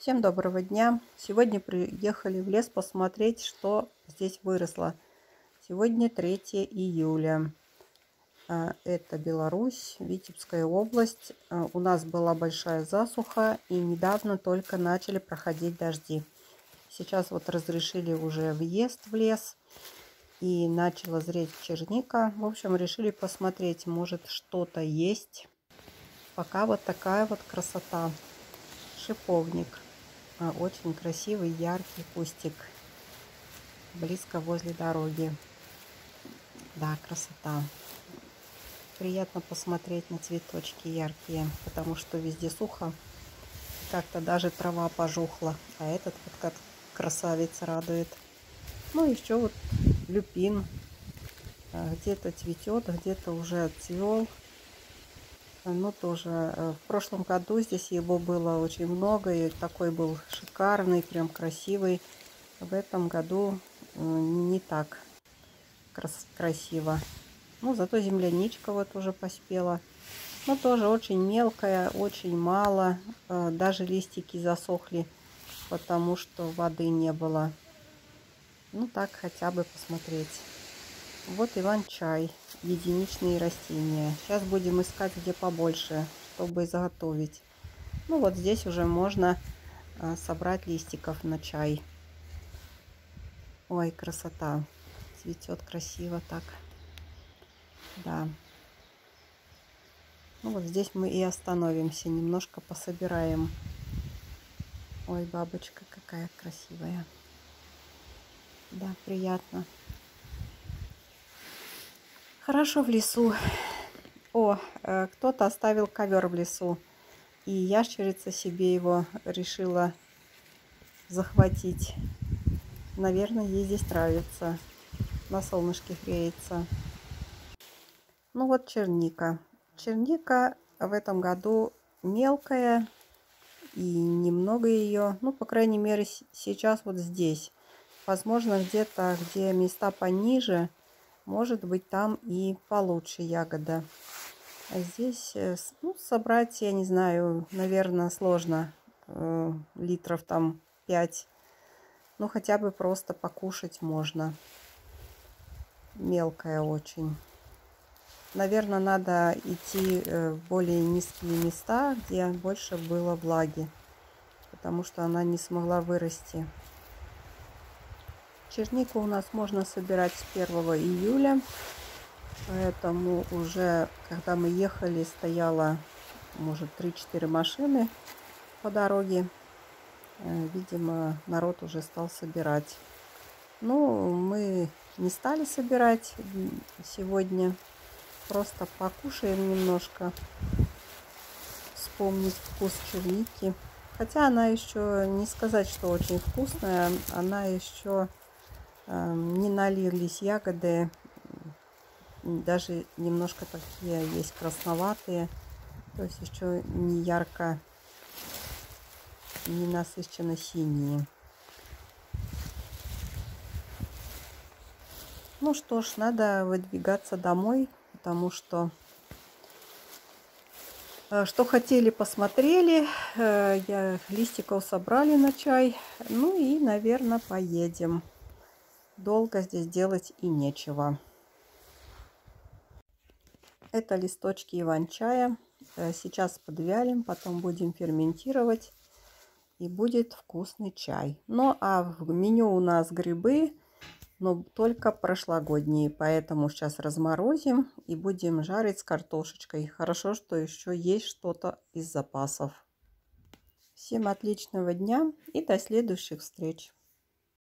Всем доброго дня! Сегодня приехали в лес посмотреть, что здесь выросло. Сегодня 3 июля. Это Беларусь, Витебская область. У нас была большая засуха и недавно только начали проходить дожди. Сейчас вот разрешили уже въезд в лес и начала зреть черника. В общем, решили посмотреть, может что-то есть. Пока вот такая вот красота. Шиповник. Очень красивый, яркий кустик. Близко возле дороги. Да, красота. Приятно посмотреть на цветочки яркие, потому что везде сухо. Как-то даже трава пожухла. А этот вот как красавец радует. Ну, еще вот люпин. Где-то цветет, где-то уже отцвел. Ну, тоже в прошлом году здесь его было очень много. И такой был шикарный, прям красивый. В этом году не так красиво. Ну, зато земляничка вот уже поспела. Но тоже очень мелкая, очень мало. Даже листики засохли, потому что воды не было. Ну, так хотя бы посмотреть. Вот иван-чай. Единичные растения. Сейчас будем искать где побольше, чтобы заготовить. Ну, вот здесь уже можно собрать листиков на чай. Ой, красота. Цветет красиво так. Да. Ну вот здесь мы и остановимся. Немножко пособираем. Ой, бабочка какая красивая. Да, приятно. Хорошо в лесу. О, кто-то оставил ковер в лесу. И ящерица себе его решила захватить. Наверное, ей здесь нравится. На солнышке греется. Ну вот черника. Черника в этом году мелкая. И немного ее. Ну, по крайней мере, сейчас вот здесь. Возможно, где-то, где места пониже, может быть, там и получше ягода. А здесь, ну, собрать, я не знаю, наверное, сложно. Литров там 5. Ну, хотя бы просто покушать можно. Мелкая очень. Наверное, надо идти в более низкие места, где больше было влаги. Потому что она не смогла вырасти. Чернику у нас можно собирать с 1 июля. Поэтому уже, когда мы ехали, стояло, может, 3-4 машины по дороге. Видимо, народ уже стал собирать. Ну, мы не стали собирать сегодня. Просто покушаем немножко. Вспомнить вкус черники. Хотя она еще, не сказать, что очень вкусная. Она еще не налились ягоды. Даже немножко такие есть красноватые. То есть еще не ярко, не насыщенно синие. Ну что ж, надо выдвигаться домой, потому что хотели, посмотрели. Листиков собрали на чай. Ну и, наверное, поедем. Долго здесь делать и нечего. Это листочки иван-чая. Сейчас подвялим, потом будем ферментировать. И будет вкусный чай. Ну а в меню у нас грибы, но только прошлогодние. Поэтому сейчас разморозим и будем жарить с картошечкой. Хорошо, что еще есть что-то из запасов. Всем отличного дня и до следующих встреч.